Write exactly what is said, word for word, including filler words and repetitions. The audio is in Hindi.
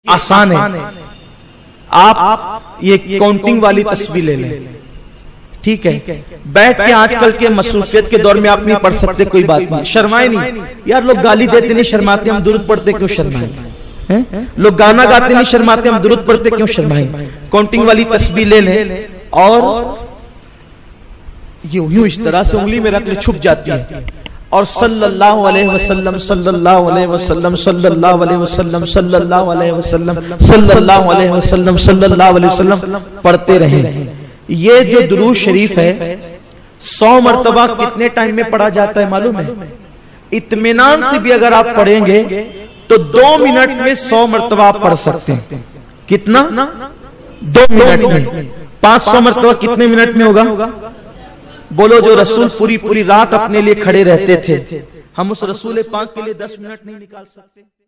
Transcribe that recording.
आसान है। आप ये काउंटिंग वाली तस्बीह ले लें, ठीक है। बैठ के आजकल के मसरूफियत के दौर में आप नहीं पढ़ सकते, कोई बात नहीं, शर्माए नहीं। यार लोग गाली देते नहीं शर्माते, हम दुरूद पढ़ते क्यों शर्माए? लोग गाना गाते नहीं शर्माते, हम दुरूद पढ़ते क्यों शर्माए? काउंटिंग वाली तस्बीह ले लें और यूं यूं इस तरह से उंगली में रख ले, छुप जाती है, और सल्लल्लाहु अलैहि वसल्लम सल्लल्लाहु अलैहि वसल्लम सल्लल्लाहु अलैहि वसल्लम सल्लल्लाहु अलैहि वसल्लम सल्लल्लाहु अलैहि वसल्लम सल्लल्लाहु अलैहि वसल्लम पढ़ते रहें। ये जो दुरूद शरीफ है सौ मर्तबा कितने टाइम में पढ़ा जाता है मालूम है? इत्मीनान से भी अगर आप पढ़ेंगे तो दो मिनट में सौ मर्तबा आप पढ़ सकते हैं। कितना? दो मिनट में। पांच सौ मर्तबा कितने मिनट में होगा? बोलो। जो रसूल पूरी पूरी रात अपने लिए खड़े रहते थे, हम उस रसूल पाक के लिए दस मिनट नहीं निकाल सकते?